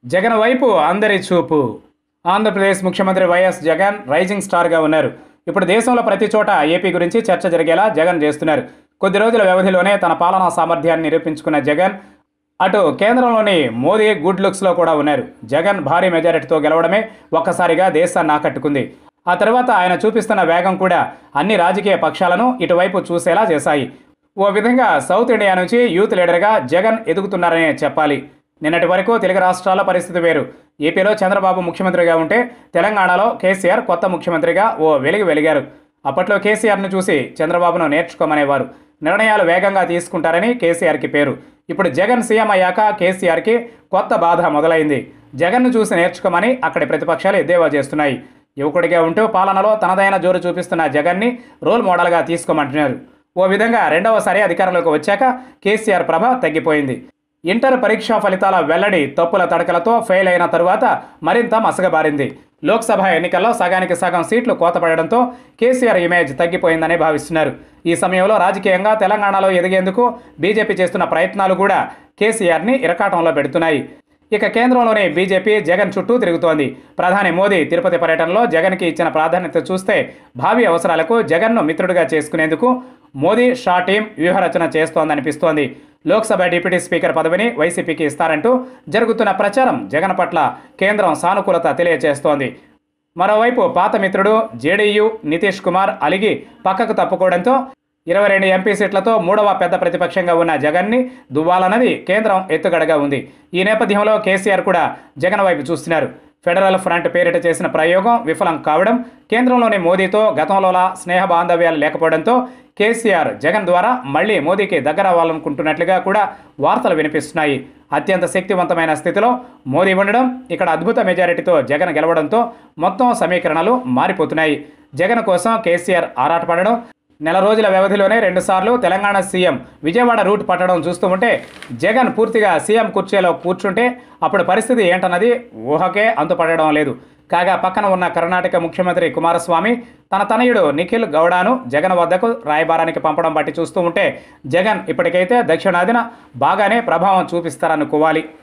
జగన్ వైపు అందరి చూపు. ఆంధ్రప్రదేశ్ ముఖ్యమంత్రి వైఎస్ జగన్ రైజింగ్ స్టార్గా ఉన్నారు. ఇప్పుడు దేశంలో ప్రతి చోట ఏపీ గురించి చర్చ జరిగేలా జగన్ చేస్తున్నారు. కొద్ది రోజుల వ్యవధిలోనే తన పాలనా సామర్థ్యాన్ని నిరూపించుకున్న జగన్ అటు కేంద్రంలోని మోదీ గుడ్ లుక్స్లో కూడా ఉన్నారు. జగన్ భారీ మెజారిటీతో గెలవడమే ఒక్కసారిగా దేశాన్ని ఆకట్టుకుంది. ఆ తర్వాత ఆయన చూపిస్తున్న వేగం కూడా అన్ని రాజకీయ పక్షాలను ఇటువైపు చూసేలా చేశాయి. ఓ విధంగా సౌత్ ఇండియా నుంచి యూత్ లీడర్గా జగన్ ఎదుగుతున్నారనే చెప్పాలి. నిన్నటి వరకు తెలుగు రాష్ట్రాల పరిస్థితి వేరు. ఏపీలో చంద్రబాబు ముఖ్యమంత్రిగా ఉంటే తెలంగాణలో కేసీఆర్ కొత్త ముఖ్యమంత్రిగా ఓ వెలిగారు. అప్పట్లో కేసీఆర్ను చూసి చంద్రబాబును నేర్చుకోమనేవారు. నిర్ణయాలు వేగంగా తీసుకుంటారని కేసీఆర్కి పేరు. ఇప్పుడు జగన్ సీఎం అయ్యాక కేసీఆర్కి కొత్త బాధ మొదలైంది. జగన్ను చూసి నేర్చుకోమని అక్కడి ప్రతిపక్షాలు ఎద్దేవా చేస్తున్నాయి. యువకుడిగా ఉంటూ పాలనలో తనదైన జోరు చూపిస్తున్న జగన్ని రోల్ మోడల్గా తీసుకోమంటున్నారు. ఓ విధంగా రెండవసారి అధికారంలోకి వచ్చాక కేసీఆర్ ప్రభ తగ్గిపోయింది. ఇంటర్ పరీక్షా ఫలితాల వెల్లడి తప్పుల తడకలతో ఫెయిల్ అయిన తరువాత మరింత మసగబారింది. లోక్సభ ఎన్నికల్లో సగానికి సగం సీట్లు కోతపడడంతో కేసీఆర్ ఇమేజ్ తగ్గిపోయిందని భావిస్తున్నారు. ఈ సమయంలో రాజకీయంగా తెలంగాణలో ఎదిగేందుకు బీజేపీ చేస్తున్న ప్రయత్నాలు కూడా కేసీఆర్ని ఇరకాటంలో పెడుతున్నాయి. ఇక కేంద్రంలోని బీజేపీ జగన్ చుట్టూ తిరుగుతోంది. ప్రధాని మోదీ తిరుపతి పర్యటనలో జగన్కి ఇచ్చిన ప్రాధాన్యత చూస్తే భావి అవసరాలకు జగన్ను మిత్రుడిగా చేసుకునేందుకు మోదీ షా టీం వ్యూహరచన చేస్తోందనిపిస్తోంది. లోక్సభ డిప్యూటీ స్పీకర్ పదవిని వైసీపీకి ఇస్తారంటూ జరుగుతున్న ప్రచారం జగన్ పట్ల కేంద్రం సానుకూలత తెలియజేస్తోంది. మరోవైపు పాత మిత్రుడు జేడీయూ నితీష్ కుమార్ అలిగి పక్కకు తప్పుకోవడంతో 22 ఎంపీ సీట్లతో మూడవ పెద్ద ప్రతిపక్షంగా ఉన్న జగన్ని దువ్వాలన్నది కేంద్రం ఎత్తుగడగా ఉంది. ఈ నేపథ్యంలో కేసీఆర్ కూడా జగన్ వైపు చూస్తున్నారు. ఫెడరల్ ఫ్రంట్ పేరిట చేసిన ప్రయోగం విఫలం కావడం, కేంద్రంలోని మోదీతో గతంలోలా స్నేహ బాంధవ్యాలు లేకపోవడంతో కేసీఆర్ జగన్ ద్వారా మళ్లీ మోదీకి దగ్గర అవ్వాలనుకుంటున్నట్లుగా కూడా వార్తలు వినిపిస్తున్నాయి. అత్యంత శక్తివంతమైన స్థితిలో మోదీ ఉండడం, ఇక్కడ అద్భుత మెజారిటీతో జగన్ గెలవడంతో మొత్తం సమీకరణలు మారిపోతున్నాయి. జగన్ కోసం కేసీఆర్ ఆరాటపడడం, నెల రోజుల వ్యవధిలోనే 2 సార్లు తెలంగాణ సీఎం విజయవాడ రూట్ పట్టడం చూస్తూ ఉంటే జగన్ పూర్తిగా సీఎం కుర్చీలో కూర్చుంటే అప్పుడు పరిస్థితి ఏంటన్నది ఊహకే అంతుపడడం లేదు. కాగా పక్కన ఉన్న కర్ణాటక ముఖ్యమంత్రి కుమారస్వామి తన తనయుడు నిఖిల్ గౌడను జగన్ వద్దకు రాయబారానికి పంపడం బట్టి చూస్తూ ఉంటే జగన్ ఇప్పటికైతే దక్షిణాదిన బాగానే ప్రభావం చూపిస్తారనుకోవాలి.